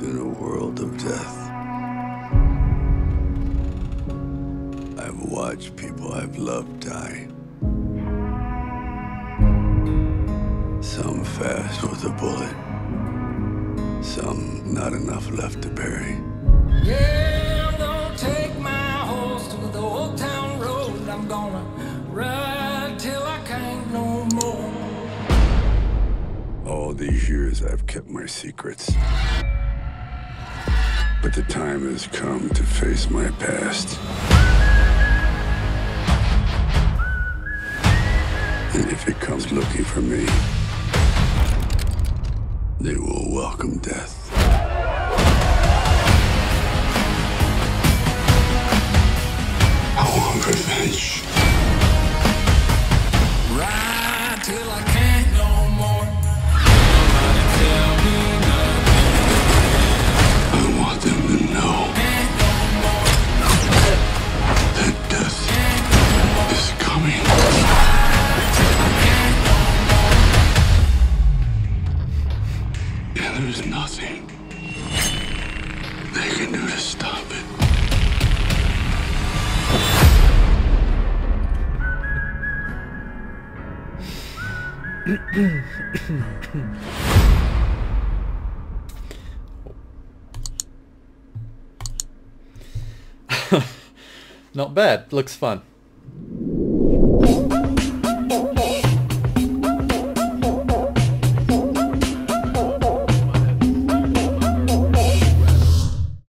lived in a world of death. I've watched people I've loved die. Some fast with a bullet. Some not enough left to bury. Yeah, I'm gonna take my horse to the old town road. I'm gonna ride till I can't no more. All these years I've kept my secrets. But the time has come to face my past. And if it comes looking for me, they will welcome death. I want revenge. Ride till I can't no more. Nobody tell me nothing. I want them to know Can't no more. that death is coming. And there's nothing they can do to stop it. Not bad. Looks fun.